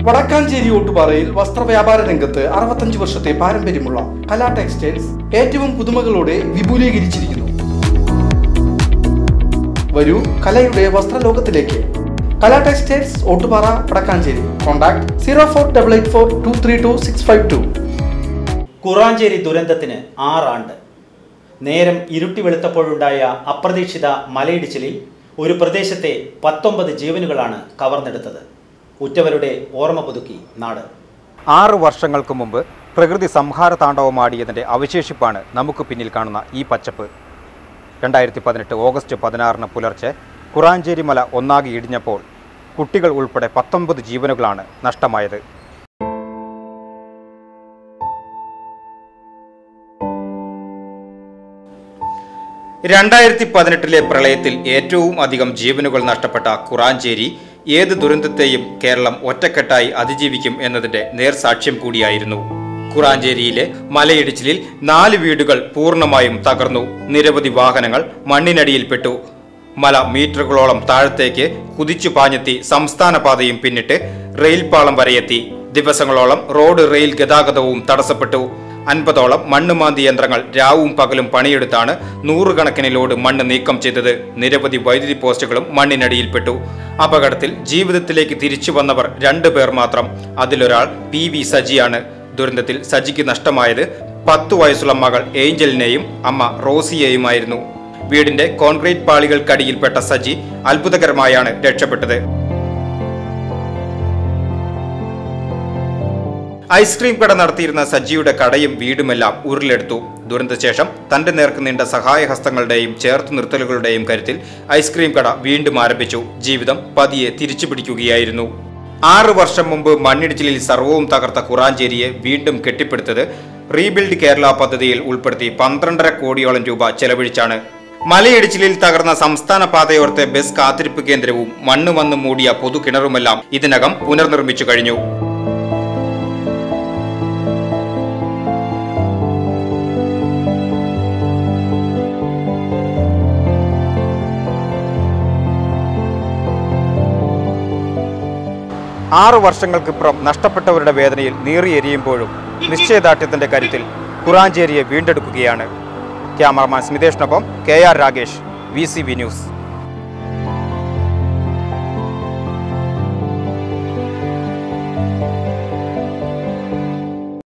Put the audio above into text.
വടക്കാഞ്ചേരി ഓട്ടുപാറയിൽ വസ്ത്രവ്യാപാര രംഗത്ത് 65 വർഷത്തെ പാരമ്പര്യമുള്ള കലാ ടെക്സ്റ്റൈൽസ് ഏറ്റവും പുതുമകളോടെ വിപുലീകരിച്ചിരിക്കുന്നു. വരൂ കലയുടെ വസ്ത്രലോകത്തിലേക്ക്. കലാ ടെക്സ്റ്റൈൽസ് ഓട്ടുപാറ വടക്കാഞ്ചേരി. കോൺടാക്ട് 04884232 കുറാഞ്ചേരി ദുരന്തത്തിന് 6 ആണ്ട്. നേരം ഇരുട്ടി വെളുത്തപ്പോഴുണ്ടായ അപ്രതീക്ഷിത മലയിടിച്ചിലിൽ ഒരു പ്രദേശത്തെ 19 ജീവനുകളാണ് കവർന്നെടുത്തത്. ഉറ്റവരുടെ ഓർമ്മ പുതുക്കി നാട്. 6 വർഷങ്ങൾക്ക് മുമ്പ് പ്രകൃതി സംഹാര താണ്ഡവമാടിയതിൻ്റെ അവശേഷിപ്പാണ് നമുക്ക് പിന്നിൽ കാണുന്ന ഈ പച്ചപ്പ്. 2018 ഓഗസ്റ്റ് 16 പുലർച്ചെ കുറാഞ്ചേരി മല ഒന്നാകെ ഇടിഞ്ഞപ്പോൾ കുട്ടികൾ ഉൾപ്പെടെ 19 ജീവനുകളാണ് നഷ്ടമായത്. ലെ പ്രളയത്തിൽ ഏറ്റവും അധികം ജീവനുകൾ നഷ്ടപ്പെട്ട കുറാഞ്ചേരി ഏത് ദുരന്തത്തെയും കേരളം ഒറ്റക്കെട്ടായി അതിജീവിക്കും എന്നതിന്റെ നേർസാക്ഷ്യം കൂടിയായിരുന്നു. കുറാഞ്ചേരിയിലെ മലയിടിച്ചിലിൽ 4 വീടുകൾ പൂർണ്ണമായും തകർന്നു. നിരവധി വാഹനങ്ങൾ മണ്ണിനടിയിൽപ്പെട്ടു. മല മീറ്ററുകളോളം താഴത്തേക്ക് കുതിച്ചു പാഞ്ഞെത്തി സംസ്ഥാന പാതയും പിന്നിട്ട് റെയിൽപാളം വരെയെത്തി. ദിവസങ്ങളോളം റോഡ് റെയിൽ ഗതാഗതവും തടസ്സപ്പെട്ടു. 50ഓളം മണ്ണുമാന്തി യന്ത്രങ്ങൾ രാവും പകലും പണിയെടുത്താണ് 100 കണക്കിന് ലോഡ് മണ്ണ് നീക്കം ചെയ്തത്. നിരവധി വൈദ്യുതി പോസ്റ്റുകളും മണ്ണിനടിയിൽപ്പെട്ടു. അപകടത്തിൽ ജീവിതത്തിലേക്ക് തിരിച്ചു വന്നവർ 2 പേർ മാത്രം. അതിലൊരാൾ PV സജിയാണ്. ദുരന്തത്തിൽ സജിക്ക് നഷ്ടമായത് 10 വയസ്സുള്ള മകൾ ഏഞ്ചലിനെയും അമ്മ റോസിയെയുമായിരുന്നു. വീടിന്റെ കോൺക്രീറ്റ് പാളികൾക്കടിയിൽപ്പെട്ട സജി അത്ഭുതകരമായാണ് രക്ഷപ്പെട്ടത്. ഐസ്ക്രീം കട നടത്തിയിരുന്ന സജിയുടെ കടയും വീടുമെല്ലാം ഉരുളെടുത്തു. ദുരന്തശേഷം തന്റെ നേർക്ക് നീണ്ട സഹായഹസ്തങ്ങളുടെയും ചേർത്തു നിർത്തലുകളുടെയും കരുത്തിൽ ഐസ്ക്രീം കട വീണ്ടും ആരംഭിച്ചു. ജീവിതം പതിയെ തിരിച്ചു പിടിക്കുകയായിരുന്നു. 6 വർഷം മുമ്പ് മണ്ണിടിച്ചിലിൽ സർവവും തകർത്ത കുറാഞ്ചേരിയെ വീണ്ടും കെട്ടിപ്പടുത്തത് റീബിൽഡ് കേരള പദ്ധതിയിൽ ഉൾപ്പെടുത്തി 12.5 കോടിയോളം രൂപ ചെലവഴിച്ചാണ്. മലയിടിച്ചിലിൽ തകർന്ന സംസ്ഥാന പാതയോരത്തെ ബസ് കാത്തിരിപ്പ് കേന്ദ്രവും മണ്ണ് വന്ന് മൂടിയ പൊതുകിണറുമെല്ലാം ഇതിനകം പുനർനിർമ്മിച്ചു കഴിഞ്ഞു. ആറ് വർഷങ്ങൾക്കിപ്പുറം നഷ്ടപ്പെട്ടവരുടെ വേദനയിൽ നീറിയെരിയുമ്പോഴും നിശ്ചയദാർഢ്യത്തിന്റെ കരുത്തിൽ കുറാഞ്ചേരിയെ വീണ്ടെടുക്കുകയാണ്. ക്യാമറമാൻ സ്മിതേഷിനൊപ്പം KR രാഗേഷ്, VCV ന്യൂസ്.